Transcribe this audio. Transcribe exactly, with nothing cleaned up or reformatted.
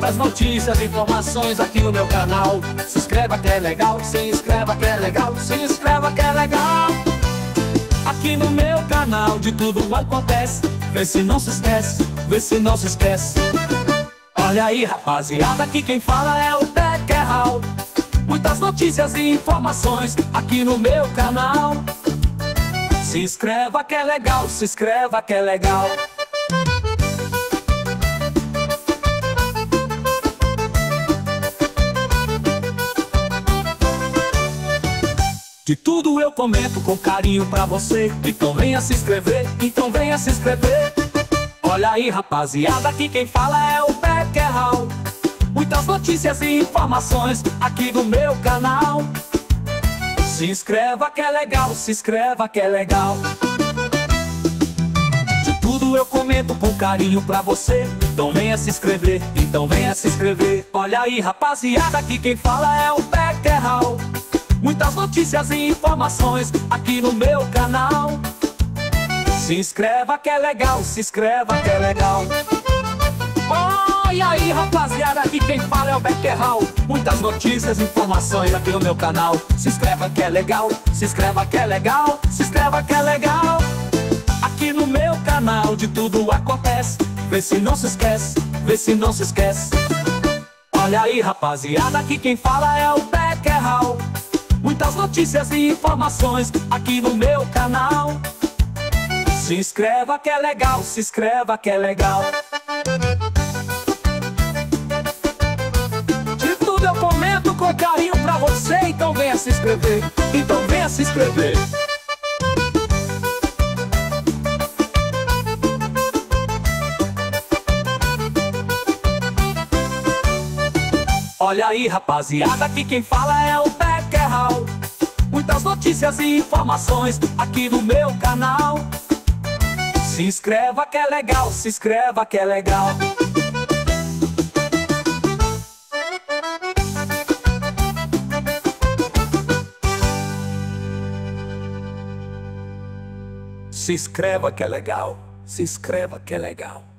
Muitas notícias, informações aqui no meu canal. Se inscreva que é legal, se inscreva que é legal, se inscreva que é legal. Aqui no meu canal de tudo acontece. Vê se não se esquece, vê se não se esquece. Olha aí, rapaziada, aqui quem fala é o Beckerhal. Muitas notícias e informações aqui no meu canal. Se inscreva que é legal, se inscreva que é legal. De tudo eu comento com carinho pra você. Então venha se inscrever, então venha se inscrever. Olha aí, rapaziada, aqui quem fala é o Beckerhal. Muitas notícias e informações aqui no meu canal. Se inscreva que é legal, se inscreva que é legal. De tudo eu comento com carinho pra você. Então venha se inscrever, então venha se inscrever. Olha aí, rapaziada, aqui quem fala é o Beckerhal. Muitas notícias e informações aqui no meu canal. Se inscreva que é legal, se inscreva que é legal. Olha aí, rapaziada, aqui quem fala é o Beckerhal. Muitas notícias e informações aqui no meu canal. Se inscreva que é legal, se inscreva que é legal, se inscreva que é legal. Aqui no meu canal de tudo acontece. Vê se não se esquece, vê se não se esquece. Olha aí, rapaziada, aqui quem fala é o Beckerhal. Muitas notícias e informações aqui no meu canal. Se inscreva que é legal, se inscreva que é legal. De tudo eu comento com carinho pra você. Então venha se inscrever, então venha se inscrever. Olha aí, rapaziada, aqui quem fala é o Beckerhal. Muitas notícias e informações aqui no meu canal. Se inscreva que é legal, se inscreva que é legal. Se inscreva que é legal, se inscreva que é legal.